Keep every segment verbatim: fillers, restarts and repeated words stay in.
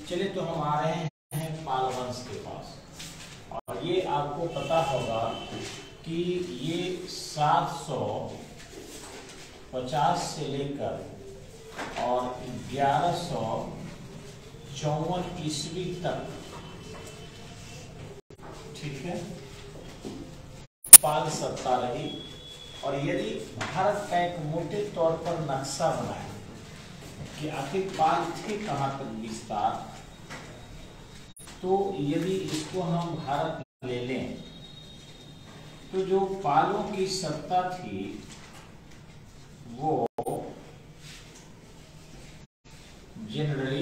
चलिए तो हम आ रहे हैं पाल वंश के पास। और ये आपको पता होगा कि ये सात सौ पचास से लेकर और ग्यारह सौ चौवन ईस्वी तक, ठीक है, पाल सत्ता रही। और यदि भारत का एक मोटे तौर पर नक्शा बनाए कि आखिर पाल थे कहां तक विस्तार, तो यदि इसको हम भारत ले लें तो जो पालों की सत्ता थी वो जनरली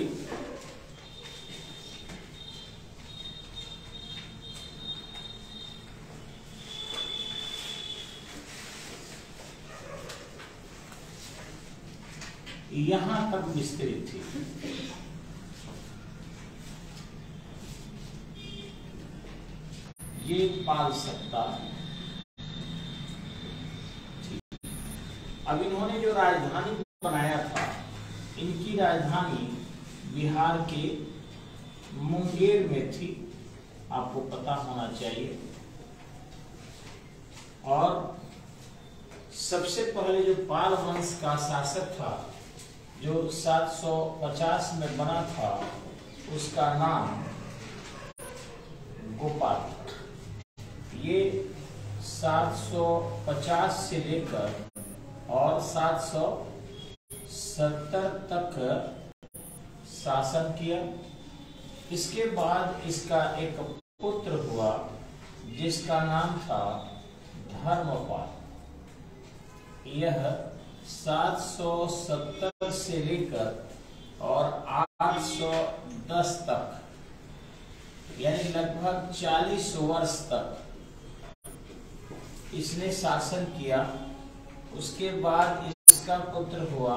यहां तक विस्तृत थी। ये पाल सत्ता। अब इन्होंने जो राजधानी बनाया था, इनकी राजधानी बिहार के मुंगेर में थी, आपको पता होना चाहिए। और सबसे पहले जो पाल वंश का शासक था, जो सात सौ पचास में बना था, उसका नाम गोपाल। ये सात सौ पचास से लेकर और सात सौ सत्तर तक शासन किया। इसके बाद इसका एक पुत्र हुआ जिसका नाम था धर्मपाल। यह सात सौ सत्तर से लेकर और आठ सौ दस तक, यानी लगभग चालीस वर्ष तक इसने शासन किया। उसके बाद इसका पुत्र हुआ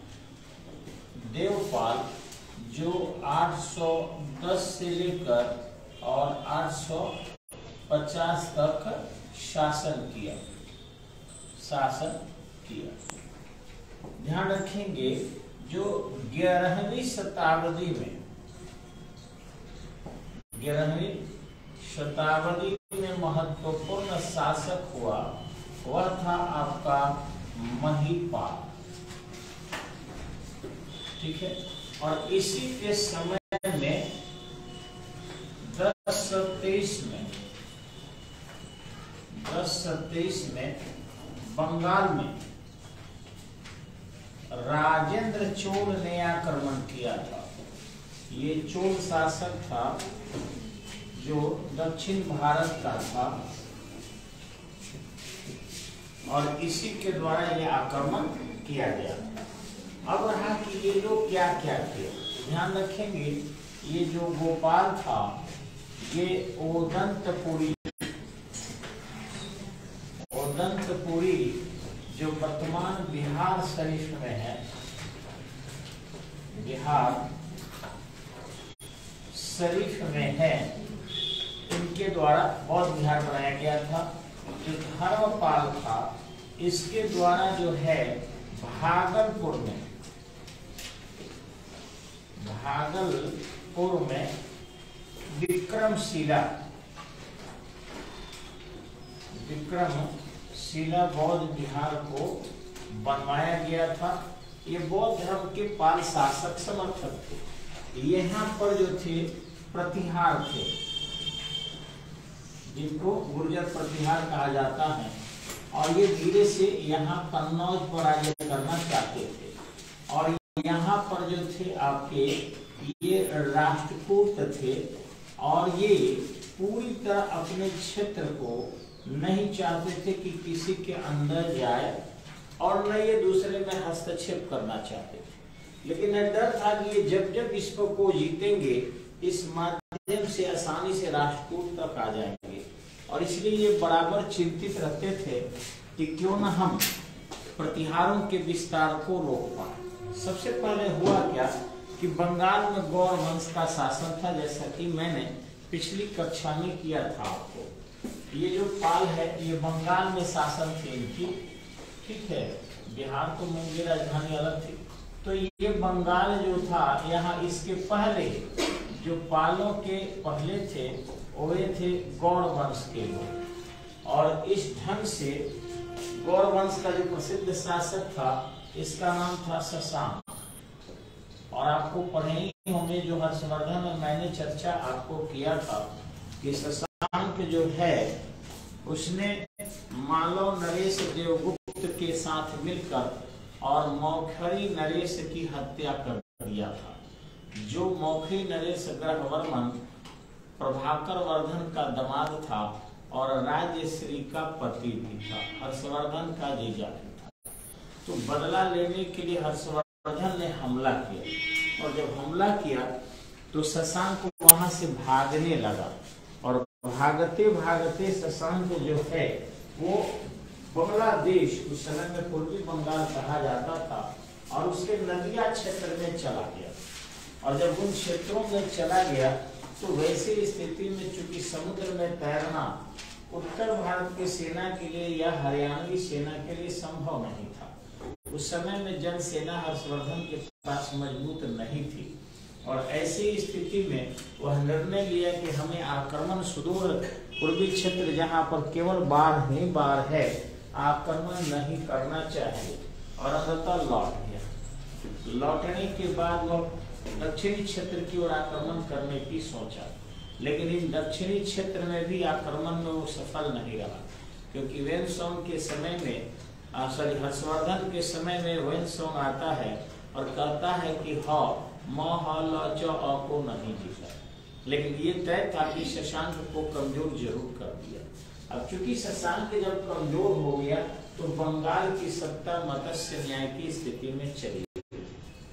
देवपाल, जो आठ सौ दस से लेकर और आठ सौ पचास तक शासन किया शासन किया। ध्यान रखेंगे, जो ग्यारहवीं शताब्दी में ग्यारहवीं शताब्दी में महत्वपूर्ण शासक हुआ, वह था आपका महिपाल, ठीक है। और इसी के समय में दस सौ तेईस में दस सौ तेईस में बंगाल में राजेंद्र चोल ने आक्रमण किया था। ये चोल शासक था जो दक्षिण भारत का था, और इसी के द्वारा यह आक्रमण किया गया। अब रहा कि ये लोग क्या क्या किए, ध्यान रखेंगे। ये जो गोपाल था, ये ओदंतपुरी ओदंतपुरी जो वर्तमान बिहार शरीफ में है, बिहार शरीफ में है, इनके द्वारा बौद्ध विहार बनाया गया था। जो धर्मपाल था, इसके द्वारा जो है भागलपुर में भागलपुर में विक्रमशिला विक्रमशिला बौद्ध विहार को बनवाया गया था। ये बौद्ध धर्म के पाल शासक समर्थक थे। यहाँ पर जो थे प्रतिहार थे, जिनको गुर्जर प्रतिहार कहा जाता है, और ये धीरे से यहाँ कन्नौज पर आगे करना चाहते थे। और यहाँ पर जो थे आपके ये राष्ट्रकूट थे, और ये पूरी तरह अपने क्षेत्र को नहीं चाहते थे कि किसी के अंदर जाए, और न ये दूसरे में हस्तक्षेप करना चाहते थे। लेकिन डर था कि ये जब जब इसको को जीतेंगे, इस माध्यम से आसानी से राष्ट्रकूट तक आ जाएंगे। और इसलिए ये बराबर चिंतित रहते थे कि क्यों न हम प्रतिहारों के विस्तार को रोक पाए। सबसे पहले हुआ क्या कि बंगाल में गौड़ वंश का शासन था, जैसा कि मैंने पिछली कक्षा में किया था आपको। ये जो पाल है, ये बंगाल में शासन थे इनकी, ठीक है। बिहार तो मुंगेर राजधानी अलग थी। तो ये बंगाल जो था, यहाँ इसके पहले जो पालों के पहले थे वे थे गौड़ वंश के लोग। और इस ढंग से गौड़ वंश का जो प्रसिद्ध शासक था इसका नाम था शशांक। और आपको पढ़े ही होंगे जो हर्षवर्धन में मैंने चर्चा आपको किया था कि शशांक जो है उसने मालव नरेश देवगुप्त के साथ मिलकर और मौखरी नरेश की हत्या कर दिया था। जो मौखरी नरेश ग्रहवर्मन प्रभाकर वर्धन का दामाद था और राजश्री का पति भी था, हर्षवर्धन का जीजा भी था। तो बदला लेने के लिए हर्षवर्धन ने हमला किया और जब हमला किया तो शशांक वहां से भागने लगा और भागते भागते शशांक जो है वो बांग्लादेश, उस समय में पूर्वी बंगाल कहा जाता था, और उसके नदिया क्षेत्र में चला गया। और जब उन क्षेत्रों में चला गया तो वैसी स्थिति में चूंकि समुद्र में तैरना उत्तर भारत की सेना के लिए या हरियाणवी सेना के लिए संभव नहीं था। उस समय में जन सेना हर्षवर्धन के पास मजबूत नहीं थी और ऐसी स्थिति में वह निर्णय लिया कि हमें आक्रमण सुदूर पूर्वी क्षेत्र जहां पर केवल बाढ़ ही बाढ़ है आक्रमण नहीं करना चाहिए और अंततः लौट गया। लौटने के बाद वह दक्षिणी क्षेत्र की ओर आक्रमण करने की सोचा, लेकिन इन दक्षिणी क्षेत्र में भी आक्रमण में वो सफल नहीं रहा, क्योंकि वेनसोंग के समय में सॉरी हर्षवर्धन के समय में वेनसोंग आता है और कहता है कि ह म ह ल च अ को नहीं जीता, लेकिन ये तय था कि शशांक को कमजोर जरूर कर दिया। अब चूंकि शशांक जब कमजोर हो गया तो बंगाल की सत्ता मत्स्य न्याय की स्थिति में चली गई।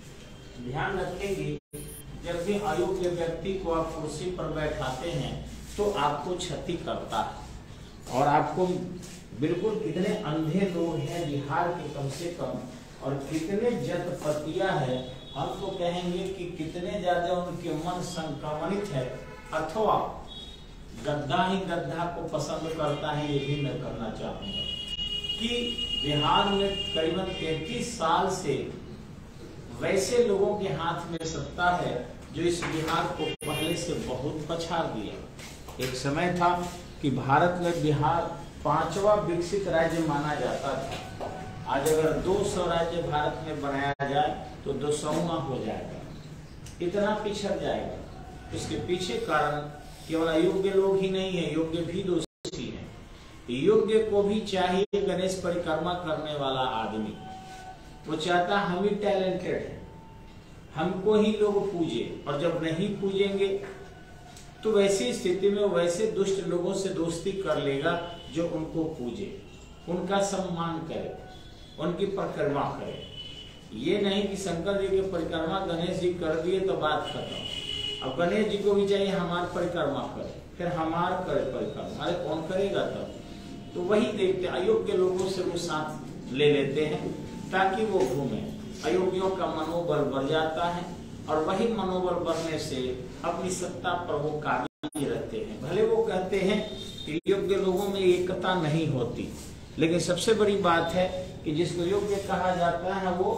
ध्यान रखेंगे, जब भी अयोग्य व्यक्ति को आप कुर्सी पर बैठाते हैं तो आपको क्षति करता है। और आपको बिल्कुल कितने अंधे लोग हैं बिहार के कम से कम, और कितने जतपतिया है, हम तो कहेंगे कि कितने ज्यादा उनके मन संक्रमणित है, अथवा गद्दा ही गद्दा को पसंद करता है। ये भी मैं करना चाहूंगा कि बिहार में करीबन तैंतीस साल से वैसे लोगों के हाथ में सत्ता है जो इस बिहार को पहले से बहुत पछाड़ दिया। एक समय था कि भारत में बिहार पांचवा विकसित राज्य माना जाता था। आज अगर दो सौ राज्य भारत में बनाया जाए तो दो सौवा हो जाएगा, इतना पिछड़ जाएगा। इसके पीछे कारण केवल अयोग्य लोग ही नहीं है, योग्य भी दोषी है। योग्य को भी चाहिए गणेश परिक्रमा करने वाला आदमी, वो चाहता हम ही टैलेंटेड है, हमको ही लोग पूजे, और जब नहीं पूजेंगे तो वैसी स्थिति में वैसे दुष्ट लोगों से दोस्ती कर लेगा जो उनको पूजे, उनका सम्मान करे, उनकी परिक्रमा करे। ये नहीं कि शंकर जी की परिक्रमा गणेश जी कर दिए तो बात खत्म। अब गणेश जी को भी चाहिए हमार परिक्रमा करे, फिर हमार करे परिक्रमा, अरे कौन करेगा तब? तो वही देखते अयोग्य लोगों से वो साथ ले लेते हैं ताकि वो घूमे। अयोग्यों का मनोबल बढ़ जाता है और वही मनोबल बढ़ने से अपनी सत्ता पर वो काबिज रहते हैं। भले वो कहते हैं कि योग्य लोगों में एकता नहीं होती, लेकिन सबसे बड़ी बात है कि जिसको योग्य कहा जाता है वो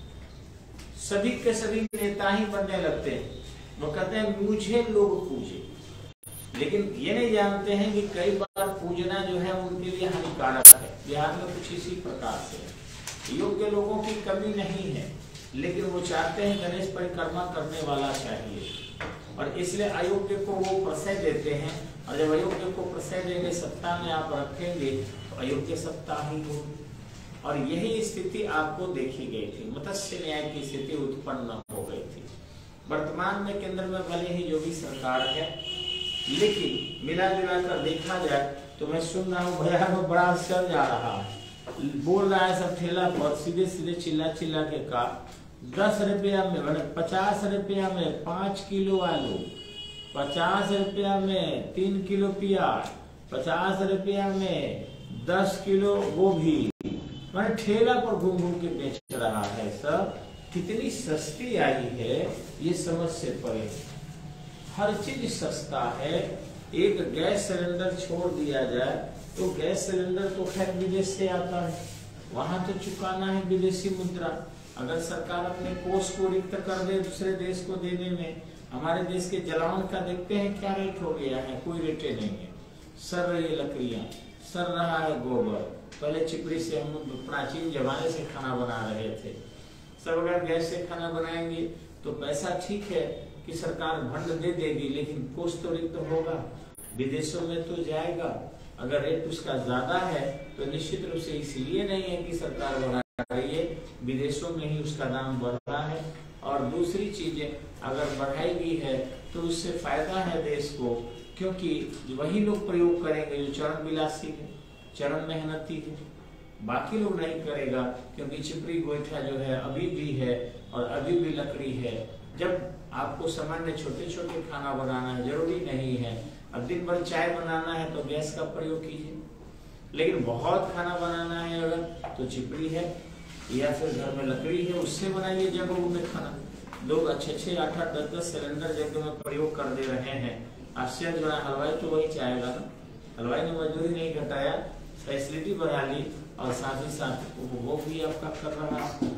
सभी के सभी नेता ही बनने लगते हैं। वो कहते हैं मुझे लोग पूजे, लेकिन ये नहीं जानते हैं कि कई बार पूजना जो है उनके लिए हानिकारक है। बिहार में कुछ इसी प्रकार से है, योग्य लोगों की कमी नहीं है, लेकिन वो चाहते हैं गणेश परिक्रमा करने वाला चाहिए, और इसलिए अयोग्य को वो प्रश्रय देते हैं। और जब अयोग्य को प्रश्रय देंगे, सत्ता में आप रखेंगे तो अयोग्य सत्ता ही होगी। और यही स्थिति आपको देखी गई थी, मत्स्य न्याय की स्थिति उत्पन्न हो गई थी। वर्तमान में केंद्र में भले ही जो भी सरकार है, लेकिन मिला जुला कर देखा जाए तो मैं सुन रहा हूँ भैया में बड़ा असर जा रहा है, बोल रहा है सब ठेला पर सीधे सीधे चिल्ला चिल्ला के का दस रुपया में मैंने पचास रुपया में पाँच किलो आलू, पचास रुपया में तीन किलो प्याज, पचास रुपया में दस किलो गोभी, मैंने ठेला पर घूम घूम के बेच रहा है। सब कितनी सस्ती आई है ये समझ से परे, हर चीज सस्ता है। एक गैस सिलेंडर छोड़ दिया जाए तो गैस सिलेंडर तो खैर विदेश से आता है, वहां तो चुकाना है विदेशी मुद्रा। अगर सरकार अपने कोष को रिक्त कर दे दूसरे देश को देने में, हमारे देश के जलावन का देखते हैं क्या रेट हो गया है, कोई रेटे नहीं है। सर रही लकड़ियां, सर रहा है गोबर। पहले चिपड़ी से हम प्राचीन जमाने से खाना बना रहे थे। सब अगर गैस से खाना बनाएंगे तो पैसा ठीक है कि सरकार फंड दे देगी, लेकिन कोष तो रिक्त होगा, विदेशों में तो जाएगा। अगर रेट उसका ज्यादा है तो निश्चित रूप से इसलिए नहीं है कि सरकार बढ़ा रही है, विदेशों में ही उसका दाम बढ़ रहा है। और दूसरी चीजें अगर बढ़ाई भी है तो उससे फायदा है देश को, क्योंकि वही लोग प्रयोग करेंगे जो चरण विलासी है, चरण मेहनती है, बाकी लोग नहीं करेगा। क्योंकि चिपड़ी गोईठा जो है अभी भी है और अभी भी लकड़ी है। जब आपको सामान्य छोटे छोटे खाना बनाना है, जरूरी नहीं है अब दिन भर चाय बनाना है तो गैस का प्रयोग कीजिए, लेकिन बहुत खाना बनाना है अगर तो चिपड़ी है या फिर घर में लकड़ी है, उससे बनाइए जगहों में खाना। लोग अच्छे अच्छे आठ आठ दस दस सिलेंडर जगह में प्रयोग कर दे रहे हैं। आश्चर्य बना, हलवाई तो वही चाहेगा ना, हलवाई ने मजदूरी नहीं घटाया, फैसिलिटी बढ़ा ली और साथ ही साथ उपभोग भी आपका कर रहा है।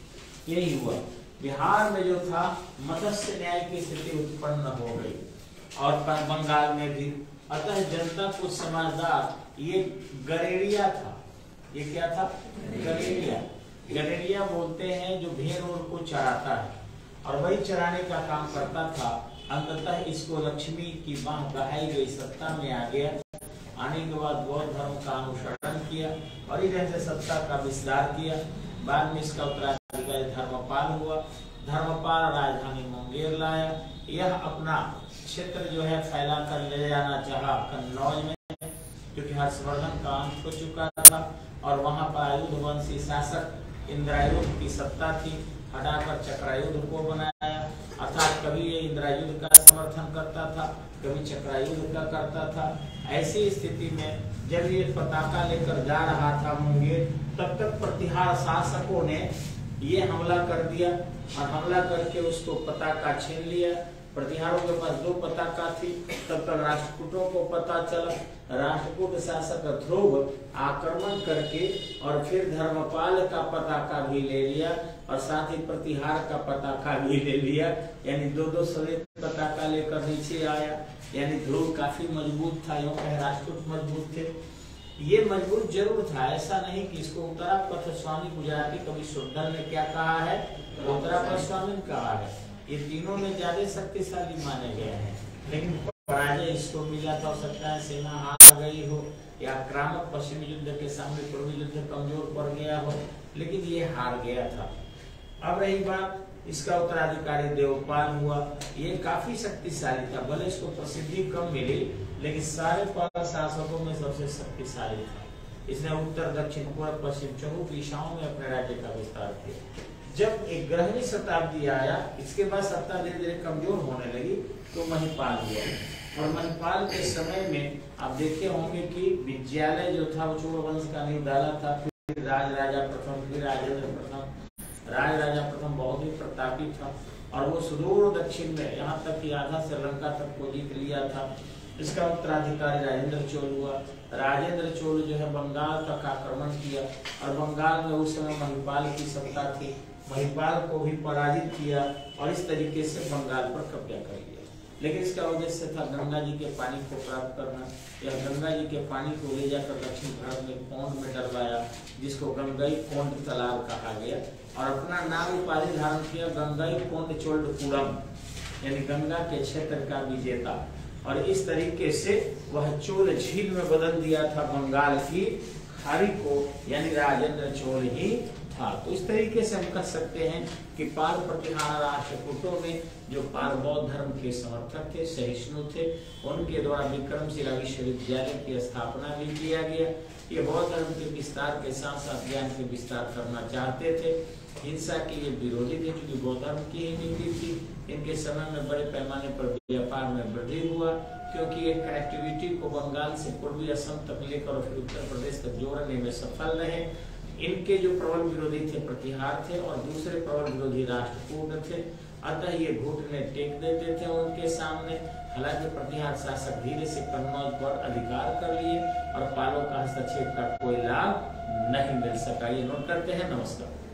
यही हुआ बिहार में जो था मत्स्य न्याय की स्थिति उत्पन्न हो गई और बंगाल में भी। अतः जनता को समझदार, ये गरेड़िया था। ये क्या था? गरेड़िया। गरेड़िया बोलते हैं जो भेड़ को चराता है और वही चराने का काम करता था। अंततः इसको लक्ष्मी की बाह बहाई गई, सत्ता में आ गया। आने के बाद बौद्ध धर्म का अनुसरण किया और इधर से सत्ता का विस्तार किया। बाद में इसका उत्तराधिकारी धर्मपाल हुआ। धर्मपाल राजधानी मुंगेर लाया। यह अपना क्षेत्र जो है फैला कर ले जाना चाहा कन्नौज में, क्योंकि हर्षवर्धन का अंत हो चुका था और वहां पर आयुध वंशी शासक इंद्रायुध की सत्ता थी। हटाकर चक्रायुध को बनाया, अर्थात कभी ये इंद्रायुध का समर्थन करता था, कभी चक्रायुध का करता था। ऐसी स्थिति में जब ये पताका लेकर जा रहा था मुंगेर, तब तक प्रतिहार शासकों ने ये हमला कर दिया और हमला करके उसको पताका छीन लिया। प्रतिहारों के पास दो पताका थी। तब तक राष्ट्रकूटों को पता चला। राष्ट्रकूट शासक ध्रुव आक्रमण करके और फिर धर्मपाल का पताका भी ले लिया और साथ ही प्रतिहार का पताका भी ले लिया। यानी दो दो सफेद पताका लेकर नीचे आया। यानी ध्रुव काफी मजबूत था, यूं कहे राष्ट्रकूट मजबूत थे। ये मजबूत जरूर था, ऐसा नहीं कि इसको उत्तरापथ स्वामी गुजराती कवि सुंदर ने क्या कहा है, उत्तरापथ स्वामी ने कहा है। ये तीनों में ज्यादा शक्तिशाली माने गए हैं, लेकिन पराजय इसको मिला था। हो सकता है सेना हार गई हो या आक्रामक पश्चिमी युद्ध के सामने पूर्वी युद्ध कमजोर पड़ गया हो, लेकिन ये हार गया था। अब रही बात, इसका उत्तराधिकारी देवपाल हुआ। ये काफी शक्तिशाली था, भले इसको प्रसिद्धि कम मिली, लेकिन सारे पाल शासकों में सबसे शक्तिशाली था। इसने उत्तर दक्षिण पूर्व पश्चिम चहुं दिशाओं में अपने राज्य का विस्तार किया। जब एक ग्यारहवीं शताब्दी आया, इसके बाद सत्ता धीरे धीरे कमजोर होने लगी, तो महिपाल हुआ। और महिपाल के समय में आप देखे होंगे कि विद्यालय जो था वो चोल वंश का नींव डाला था। फिर राज राजा प्रथम, फिर राजेंद्र प्रथम। राज राजा प्रथम बहुत ही प्रतापी था और वो सुदूर दक्षिण में, यहाँ तक कि आधा श्रीलंका तक को जीत लिया था। इसका उत्तराधिकारी राजेंद्र चोल हुआ। राजेंद्र चोल जो है बंगाल तक आक्रमण किया और बंगाल में उस समय महिपाल की सत्ता थी। महिपाल को भी पराजित किया और इस तरीके से बंगाल पर कब्जा कर लिया। लेकिन इसका उद्देश्य था गंगा जी के पानी को प्राप्त करना। यह गंगा जी के पानी को ले जाकर दक्षिण भारत में पौंड में डलवाया, जिसको गंगई पौंड तालाब कहा गया, और अपना नाम उपाधि धारण किया गंगई पौंड चोलपुरम, यानी गंगा के क्षेत्र का विजेता। और इस तरीके से वह चोल झील में बदल दिया था बंगाल की खाड़ी को, यानी राजेंद्र चोल ही था। तो इस तरीके से हम कह सकते हैं कि पाल प्रतिहार राष्ट्रकूटों में जो पाल बौद्ध धर्म के समर्थक थे, सहिष्णु थे, उनके द्वारा विक्रमशिला विश्वविद्यालय की स्थापना भी किया गया। ये बौद्ध धर्म के विस्तार के साथ साथ ज्ञान के विस्तार करना चाहते थे। हिंसा के ये विरोधी थे, क्योंकि बौद्ध धर्म की ही नीति थी। इनके समय में बड़े पैमाने पर व्यापार में वृद्धि हुआ, क्योंकि ये कनेक्टिविटी को बंगाल से पूर्वी असम तक लेकर और फिर उत्तर प्रदेश तक जोड़ने में सफल रहे। इनके जो प्रबल विरोधी थे प्रतिहार थे और दूसरे प्रबल विरोधी राष्ट्रकूट थे। अतः ये घुटने टेक देते थे उनके सामने। हालांकि प्रतिहार शासक धीरे से कन्नौज पर अधिकार कर लिए और पालों का हस्तक्षेप का कोई लाभ नहीं मिल सका। ये नोट करते हैं। नमस्कार।